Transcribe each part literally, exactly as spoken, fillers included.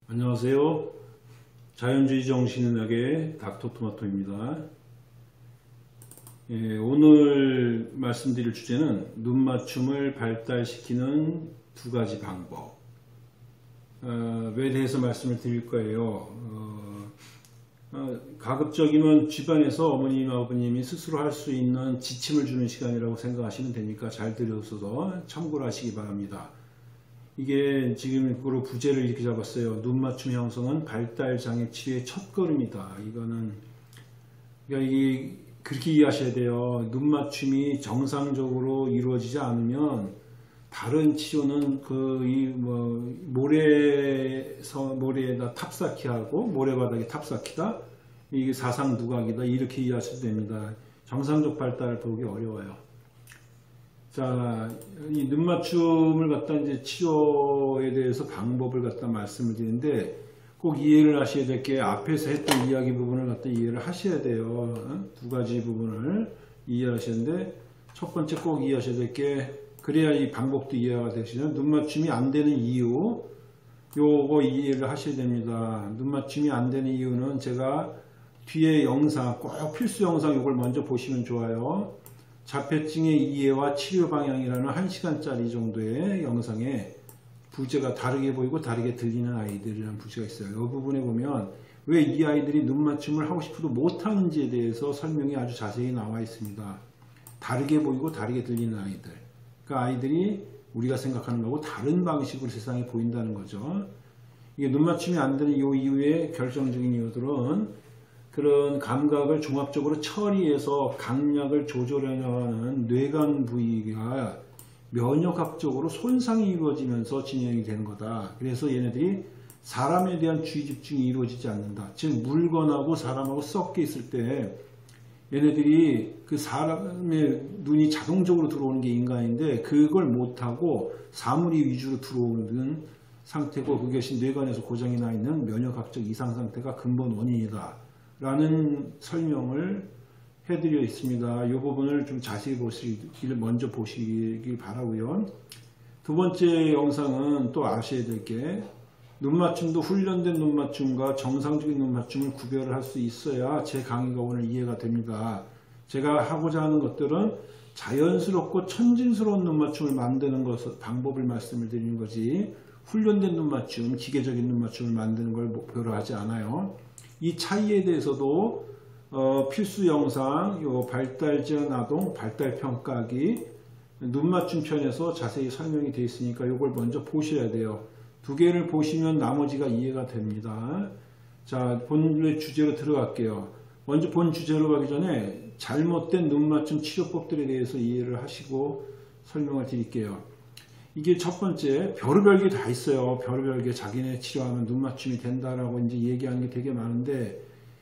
안녕하세요. 자연주의 정신의학의 닥터토마토입니다. 예, 오늘 말씀드릴 주제는 눈맞춤을 발달시키는 두 가지 방법 어, 에 대해서 말씀을 드릴 거예요. 어, 어, 가급적이면 집안에서 어머님, 아버님이 스스로 할 수 있는 지침을 주는 시간이라고 생각하시면 되니까 잘 들으셔서 참고를 하시기 바랍니다. 이게 지금 그로 부제를 이렇게 잡았어요. 눈맞춤 형성은 발달장애 치료의 첫걸음이다. 이거는 그러니까 이게 그렇게 이해하셔야 돼요. 눈맞춤이 정상적으로 이루어지지 않으면 다른 치료는 그 이 뭐 모래서 모래에다 탑쌓기 하고 모래바닥에 탑쌓기다. 이게 사상 누각이다. 이렇게 이해하셔도 됩니다. 정상적 발달을 보기 어려워요. 자, 이 눈맞춤을 갖다 이제 치료에 대해서 방법을 갖다 말씀을 드리는데 꼭 이해를 하셔야 될 게 앞에서 했던 이야기 부분을 갖다 이해를 하셔야 돼요. 두 가지 부분을 이해하시는데 첫 번째 꼭 이해하셔야 될 게 그래야 이 방법도 이해가 되시죠. 눈맞춤이 안 되는 이유 요거 이해를 하셔야 됩니다. 눈맞춤이 안 되는 이유는 제가 뒤에 영상 꼭 필수 영상 요걸 먼저 보시면 좋아요. 자폐증의 이해와 치료 방향이라는 한 시간짜리 정도의 영상에 부제가 다르게 보이고 다르게 들리는 아이들이라는 부제가 있어요. 이 부분에 보면 왜 이 아이들이 눈맞춤을 하고 싶어도 못하는지에 대해서 설명이 아주 자세히 나와 있습니다. 다르게 보이고 다르게 들리는 아이들. 그 아이들이 우리가 생각하는 거하고 다른 방식으로 세상에 보인다는 거죠. 이게 눈맞춤이 안 되는 이 이유의 결정적인 이유들은 그런 감각을 종합적으로 처리해서 강약을 조절해나가는 뇌관 부위가 면역학적으로 손상이 이루어지면서 진행이 되는 거다. 그래서 얘네들이 사람에 대한 주의 집중이 이루어지지 않는다. 즉 물건하고 사람하고 섞여 있을 때 얘네들이 그 사람의 눈이 자동적으로 들어오는 게 인간인데 그걸 못하고 사물이 위주로 들어오는 상태고 그것이 뇌관에서 고장이 나 있는 면역학적 이상 상태가 근본 원인이다. 라는 설명을 해드려 있습니다. 이 부분을 좀 자세히 보시길 먼저 보시길 바라고요. 두 번째 영상은 또 아셔야 될 게 눈맞춤도 훈련된 눈맞춤과 정상적인 눈맞춤을 구별을 할 수 있어야 제 강의가 오늘 이해가 됩니다. 제가 하고자 하는 것들은 자연스럽고 천진스러운 눈맞춤을 만드는 것, 방법을 말씀을 드리는 거지 훈련된 눈맞춤, 기계적인 눈맞춤을 만드는 걸 목표로 하지 않아요. 이 차이에 대해서도 어, 필수 영상 요 발달지원 아동 발달평가기 눈맞춤 편에서 자세히 설명이 되어 있으니까 이걸 먼저 보셔야 돼요. 두 개를 보시면 나머지가 이해가 됩니다. 자, 본의 주제로 들어갈게요. 먼저 본 주제로 가기 전에 잘못된 눈맞춤 치료법들에 대해서 이해를 하시고 설명을 드릴게요. 이게 첫 번째, 별의별 게 다 있어요. 별의별 게 자기네 치료하면 눈맞춤이 된다라고 이제 얘기하는 게 되게 많은데,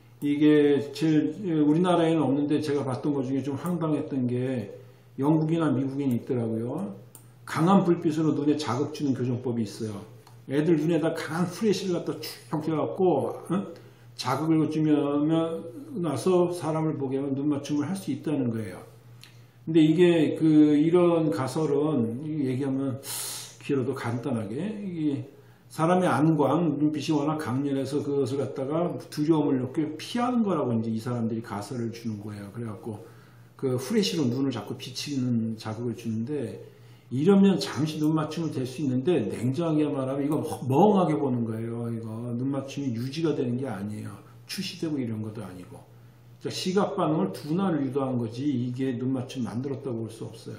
이게 제일, 우리나라에는 없는데 제가 봤던 것 중에 좀 황당했던 게 영국이나 미국에 있더라고요. 강한 불빛으로 눈에 자극 주는 교정법이 있어요. 애들 눈에다 강한 프레시를 갖다 쭉 펴갖고, 어? 자극을 주면 나서 사람을 보게 하면 눈맞춤을 할 수 있다는 거예요. 근데 이게 그 이런 가설은 얘기하면 길어도 간단하게 이게 사람의 안광 눈빛이 워낙 강렬해서 그것을 갖다가 두려움을 느끼고 피하는 거라고 이제 이 사람들이 가설을 주는 거예요. 그래갖고 그 후레쉬로 눈을 자꾸 비치는 자극을 주는데 이러면 잠시 눈맞춤이 될 수 있는데 냉정하게 말하면 이거 멍하게 보는 거예요. 이거 눈맞춤이 유지가 되는 게 아니에요. 추시되고 이런 것도 아니고. 시각 반응을 둔화를 유도한 거지 이게 눈맞춤 만들었다고 볼 수 없어요.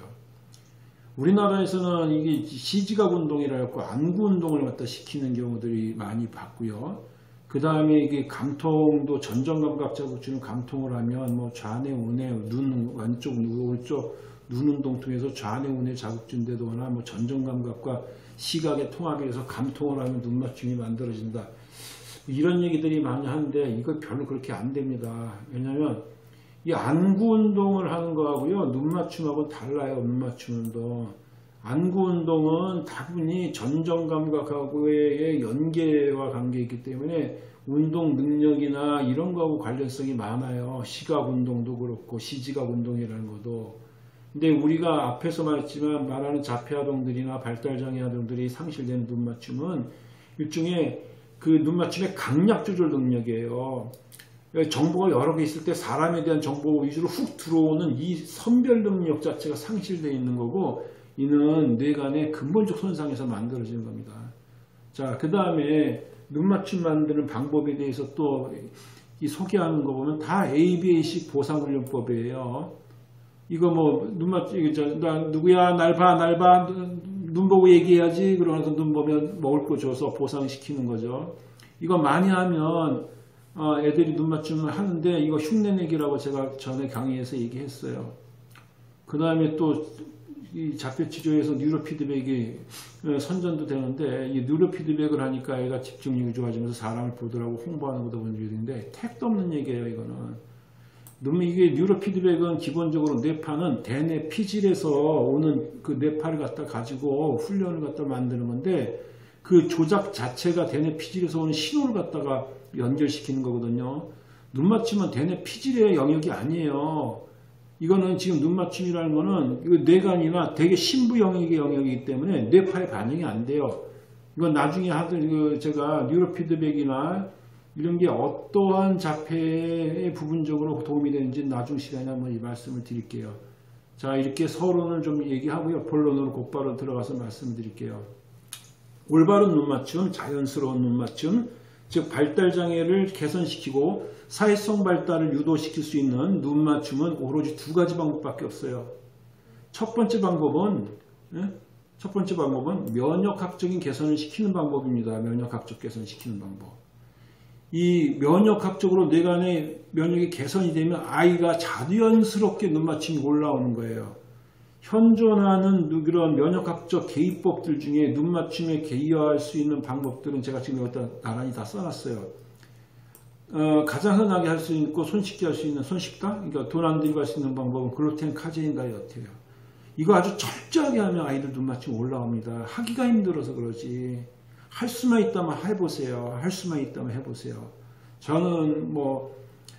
우리나라에서는 이게 시지각 운동이라 해서 안구 운동을 갖다 시키는 경우들이 많이 봤고요. 그 다음에 이게 감통도 전정감각 자극 주는 감통을 하면 뭐 좌뇌 우뇌 눈 왼쪽 오른쪽 눈 운동 통해서 좌뇌 우뇌 자극 준다거나 뭐 전정감각과 시각의 통합이 해서 감통을 하면 눈맞춤이 만들어진다. 이런 얘기들이 많이 하는데 이거 별로 그렇게 안 됩니다. 왜냐하면 이 안구 운동을 하는 거하고요 눈맞춤하고 달라요. 눈맞춤 운동 안구 운동은 다분히 전정감각하고의 연계와 관계있기 때문에 운동 능력이나 이런 거하고 관련성이 많아요. 시각 운동도 그렇고 시지각 운동이라는 것도. 근데 우리가 앞에서 말했지만 말하는 자폐아동들이나 발달장애 아동들이 상실되는 눈맞춤은 일종의 그 눈맞춤의 강약 조절 능력이에요. 정보가 여러 개 있을 때 사람에 대한 정보 위주로 훅 들어오는 이 선별 능력 자체가 상실되어 있는 거고, 이는 뇌간의 근본적 손상에서 만들어지는 겁니다. 자, 그 다음에 눈맞춤 만드는 방법에 대해서 또 이 소개하는 거 보면 다 에이비에이식 보상훈련법이에요. 이거 뭐 눈맞춤, 나 누구야, 날 봐, 날 봐, 눈 보고 얘기해야지. 그러면서 눈 보면 먹을 거 줘서 보상시키는 거죠. 이거 많이 하면 어, 애들이 눈맞춤을 하는데, 이거 흉내내기라고 제가 전에 강의에서 얘기했어요. 그 다음에 또 이 자폐치료에서 뉴로피드백이 선전도 되는데, 이 뉴로피드백을 하니까 애가 집중력이 좋아지면서 사람을 보더라고 홍보하는 것도 본 일인데, 택도 없는 얘기예요. 이거는 이게 뉴로피드백은 기본적으로 뇌파는 대뇌 피질에서 오는 그 뇌파를 갖다 가지고 훈련을 갖다 만드는 건데, 그 조작 자체가 대뇌 피질에서 오는 신호를 갖다가 연결시키는 거거든요. 눈맞춤은 대뇌 피질의 영역이 아니에요. 이거는 지금 눈맞춤이라는 거는 뇌간이나 되게 신부 영역의 영역이기 때문에 뇌파에 반영이 안 돼요. 이건 나중에 하던 그 제가 뉴로피드백이나 이런 게 어떠한 자폐에 부분적으로 도움이 되는지 나중 시간에 한번 이 말씀을 드릴게요. 자, 이렇게 서론을 좀 얘기하고요. 본론으로 곧바로 들어가서 말씀드릴게요. 올바른 눈맞춤, 자연스러운 눈맞춤, 즉 발달장애를 개선시키고 사회성 발달을 유도시킬 수 있는 눈맞춤은 오로지 두 가지 방법밖에 없어요. 첫 번째 방법은 첫 번째 방법은 면역학적인 개선을 시키는 방법입니다. 면역학적 개선시키는 방법. 이 면역학적으로 뇌간의 면역이 개선이 되면 아이가 자연스럽게 눈맞춤이 올라오는 거예요. 현존하는 그런 면역학적 개입법들 중에 눈맞춤에 개입할 수 있는 방법들은 제가 지금 여기다 나란히 다 써놨어요. 어, 가장 흔하게 할 수 있고 손쉽게 할 수 있는 손쉽다? 그러니까 돈 안 들이고 할 수 있는 방법은 글루텐 카제인 다이어트예요. 이거 아주 철저하게 하면 아이들 눈맞춤 올라옵니다. 하기가 힘들어서 그러지. 할 수만 있다면 해보세요. 할 수만 있다면 해보세요. 저는 뭐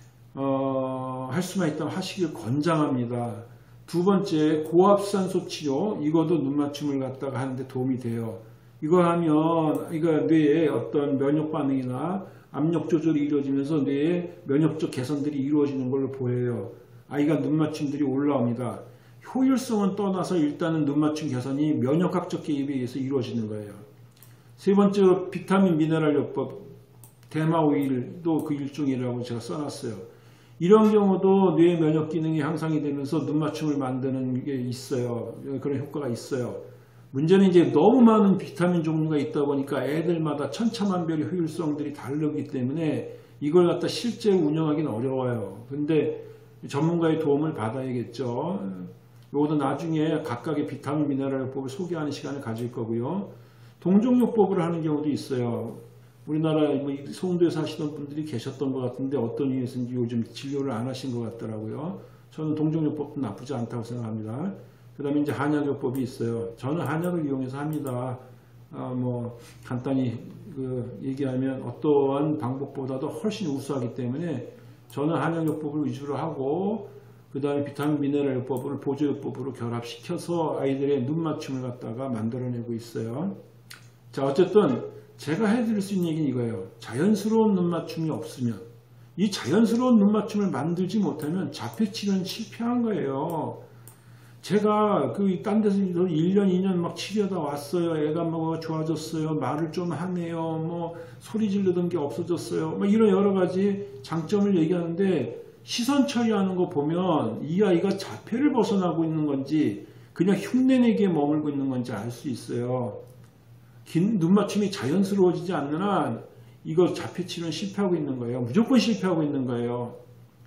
어, 할 수만 있다면 하시길 권장합니다. 두 번째, 고압산소 치료. 이것도 눈맞춤을 갖다가 하는데 도움이 돼요. 이거 하면 이거 뇌에 어떤 면역 반응이나 압력 조절이 이루어지면서 뇌의 면역적 개선들이 이루어지는 걸로 보여요. 아이가 눈맞춤들이 올라옵니다. 효율성은 떠나서 일단은 눈맞춤 개선이 면역학적 개입에 의해서 이루어지는 거예요. 세 번째로 비타민 미네랄 요법, 대마 오일도 그 일종이라고 제가 써놨어요. 이런 경우도 뇌 면역 기능이 향상이 되면서 눈맞춤을 만드는 게 있어요. 그런 효과가 있어요. 문제는 이제 너무 많은 비타민 종류가 있다 보니까 애들마다 천차만별의 효율성들이 다르기 때문에 이걸 갖다 실제로 운영하기는 어려워요. 근데 전문가의 도움을 받아야겠죠. 이것도 나중에 각각의 비타민 미네랄요법을 소개하는 시간을 가질 거고요. 동종요법을 하는 경우도 있어요. 우리나라 송도에 사시던 분들이 계셨던 것 같은데 어떤 이유에서인지 요즘 진료를 안 하신 것 같더라고요. 저는 동종요법도 나쁘지 않다고 생각합니다. 그 다음에 이제 한약요법이 있어요. 저는 한약을 이용해서 합니다. 아, 뭐 간단히 그 얘기하면 어떠한 방법보다도 훨씬 우수하기 때문에 저는 한약요법을 위주로 하고, 그 다음에 비타민 미네랄요법을 보조요법으로 결합시켜서 아이들의 눈맞춤을 갖다가 만들어내고 있어요. 자, 어쨌든 제가 해드릴 수 있는 얘기는 이거예요. 자연스러운 눈맞춤이 없으면, 이 자연스러운 눈맞춤을 만들지 못하면 자폐치료는 실패한 거예요. 제가 그 딴 데서 일 년, 이 년 막 치료하다 왔어요. 애가 뭐 좋아졌어요. 말을 좀 하네요. 뭐 소리 지르던 게 없어졌어요. 뭐 이런 여러 가지 장점을 얘기하는데, 시선 처리하는 거 보면 이 아이가 자폐를 벗어나고 있는 건지 그냥 흉내내기에 머물고 있는 건지 알 수 있어요. 긴 눈맞춤이 자연스러워지지 않는 한 이거 자폐치료는 실패하고 있는 거예요. 무조건 실패하고 있는 거예요.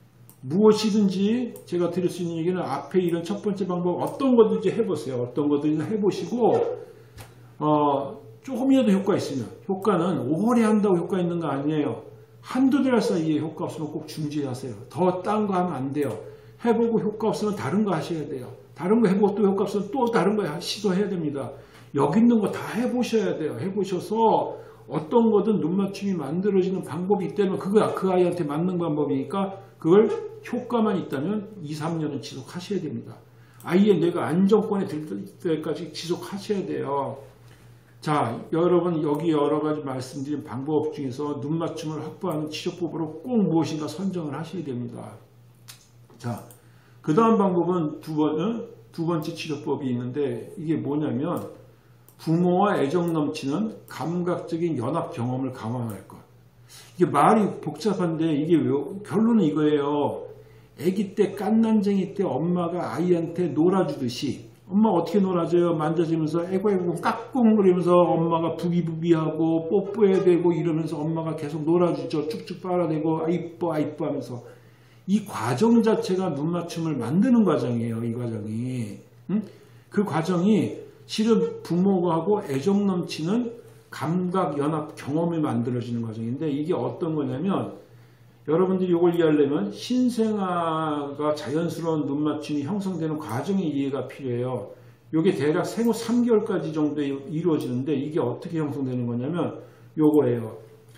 무엇이든지 제가 드릴 수 있는 얘기는 앞에 이런 첫 번째 방법 어떤 거든지 해보세요. 어떤 거든지 해보시고 어, 조금이라도 효과 있으면, 효과는 오래 한다고 효과 있는 거 아니에요. 한두 달 사이에 효과 없으면 꼭 중지하세요. 더 딴 거 하면 안 돼요. 해보고 효과 없으면 다른 거 하셔야 돼요. 다른 거 해보고 또 효과 없으면 또 다른 거 시도해야 됩니다. 여기 있는 거 다 해보셔야 돼요. 해보셔서 어떤 거든 눈맞춤이 만들어지는 방법이 있다면 그거 그 아이한테 맞는 방법이니까 그걸 효과만 있다면 이, 삼 년은 지속하셔야 됩니다. 아이의 뇌가 안정권에 들 때까지 지속하셔야 돼요. 자, 여러분 여기 여러 가지 말씀드린 방법 중에서 눈 맞춤을 확보하는 치료법으로 꼭 무엇인가 선정을 하셔야 됩니다. 자, 그 다음 방법은 두 번, 두 번째 치료법이 있는데 이게 뭐냐면 부모와 애정 넘치는 감각적인 연합 경험을 강화할 것. 이게 말이 복잡한데 이게 왜, 결론은 이거예요. 아기 때 깐난쟁이 때 엄마가 아이한테 놀아주듯이 엄마 어떻게 놀아줘요? 만져주면서 애고애고 깍꿍거리면서 엄마가 부비부비하고 뽀뽀해야 되고 이러면서 엄마가 계속 놀아주죠. 쭉쭉 빨아대고 아 이뻐 아 이뻐 하면서 이 과정 자체가 눈 맞춤을 만드는 과정이에요. 이 과정이. 응? 그 과정이 실은 부모하고 애정 넘치는 감각 연합 경험이 만들어지는 과정인데 이게 어떤 거냐면 여러분들이 이걸 이해하려면 신생아가 자연스러운 눈 맞춤이 형성되는 과정의 이해가 필요해요. 이게 대략 생후 삼 개월까지 정도에 이루어지는데 이게 어떻게 형성되는 거냐면 요거예요.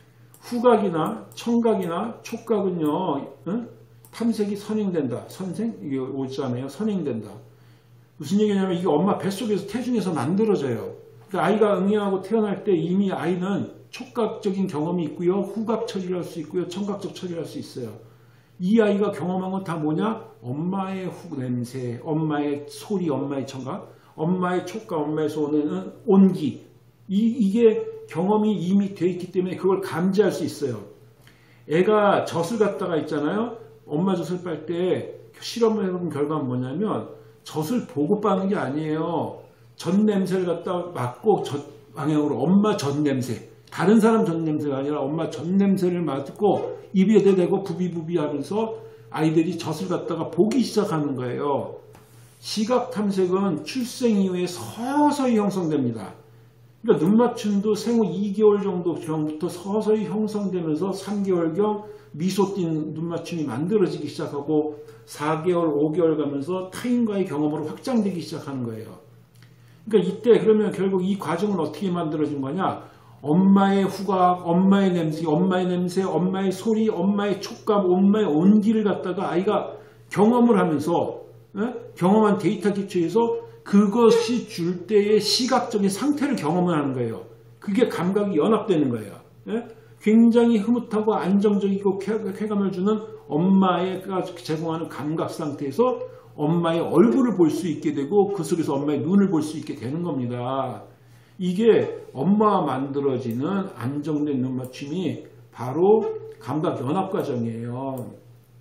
후각이나 청각이나 촉각은요. 응? 탐색이 선행된다. 선생? 이게 오자네요. 선행된다. 무슨 얘기냐면 이게 엄마 뱃속에서 태중에서 만들어져요. 그러니까 아이가 응애하고 태어날 때 이미 아이는 촉각적인 경험이 있고요. 후각 처리를 할 수 있고요. 청각적 처리를 할 수 있어요. 이 아이가 경험한 건 다 뭐냐? 엄마의 후 냄새, 엄마의 소리, 엄마의 청각, 엄마의 촉각, 엄마의 손에는 온기. 이, 이게 경험이 이미 돼 있기 때문에 그걸 감지할 수 있어요. 애가 젖을 갖다가 있잖아요. 엄마 젖을 빨 때 실험을 해본 결과는 뭐냐면 젖을 보고 빠는 게 아니에요. 젖 냄새를 갖다 맡고 젖 방향으로 엄마 젖 냄새. 다른 사람 젖 냄새가 아니라 엄마 젖 냄새를 맡고 입에 대고 부비부비 하면서 아이들이 젖을 갖다가 보기 시작하는 거예요. 시각 탐색은 출생 이후에 서서히 형성됩니다. 그러니까 눈 맞춤도 생후 이 개월 정도 전부터 서서히 형성되면서 삼 개월경 미소 띈 눈 맞춤이 만들어지기 시작하고 사 개월, 오 개월 가면서 타인과의 경험으로 확장되기 시작하는 거예요. 그러니까 이때 그러면 결국 이 과정은 어떻게 만들어진 거냐? 엄마의 후각, 엄마의 냄새, 엄마의 냄새, 엄마의 소리, 엄마의 촉감, 엄마의 온기를 갖다가 아이가 경험을 하면서 에? 경험한 데이터 기초에서 그것이 줄 때의 시각적인 상태를 경험을 하는 거예요. 그게 감각이 연합되는 거예요. 에? 굉장히 흐뭇하고 안정적이고 쾌감을 주는 엄마가 제공하는 감각 상태에서 엄마의 얼굴을 볼 수 있게 되고 그 속에서 엄마의 눈을 볼 수 있게 되는 겁니다. 이게 엄마와 만들어지는 안정된 눈 맞춤이 바로 감각 연합 과정이에요.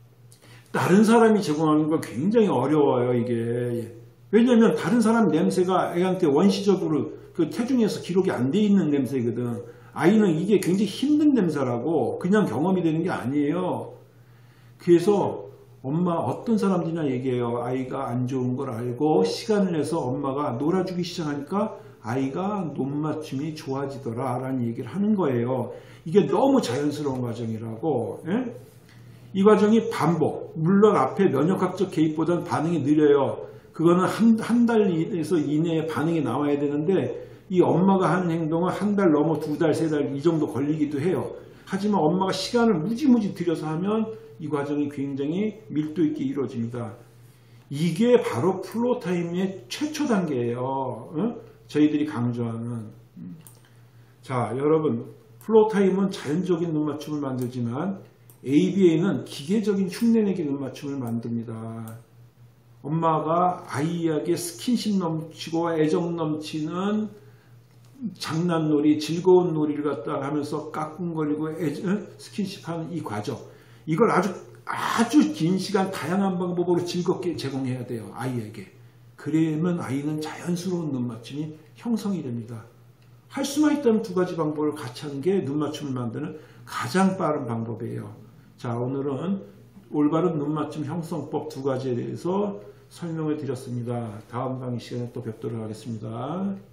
다른 사람이 제공하는 건 굉장히 어려워요, 이게. 왜냐하면 다른 사람 냄새가 애한테 원시적으로 그 태중에서 기록이 안 돼 있는 냄새거든. 아이는 이게 굉장히 힘든 냄새라고 그냥 경험이 되는 게 아니에요. 그래서 엄마 어떤 사람들이나 얘기해요. 아이가 안 좋은 걸 알고 시간을 내서 엄마가 놀아주기 시작하니까 아이가 눈 맞춤이 좋아지더라 라는 얘기를 하는 거예요. 이게 너무 자연스러운 과정이라고. 예? 이 과정이 반복. 물론 앞에 면역학적 개입보다는 반응이 느려요. 그거는 한, 한 달에서 이내에 반응이 나와야 되는데 이 엄마가 하는 행동은 한 달 넘어 두 달, 세 달 이 정도 걸리기도 해요. 하지만 엄마가 시간을 무지무지 들여서 하면 이 과정이 굉장히 밀도 있게 이루어집니다. 이게 바로 플로우 타임의 최초 단계예요. 응? 저희들이 강조하는. 자, 여러분, 플로우 타임은 자연적인 눈 맞춤을 만들지만 에이비에이는 기계적인 흉내내기 눈 맞춤을 만듭니다. 엄마가 아이에게 스킨십 넘치고 애정 넘치는 장난놀이, 즐거운 놀이를 갖다 하면서 까꿍거리고 애정, 스킨십하는 이 과정. 이걸 아주 아주 긴 시간 다양한 방법으로 즐겁게 제공해야 돼요. 아이에게. 그러면 아이는 자연스러운 눈 맞춤이 형성이 됩니다. 할 수만 있다면 두 가지 방법을 같이 하는 게 눈 맞춤을 만드는 가장 빠른 방법이에요. 자, 오늘은 올바른 눈 맞춤 형성법 두 가지에 대해서 설명을 드렸습니다. 다음 강의 시간에 또 뵙도록 하겠습니다.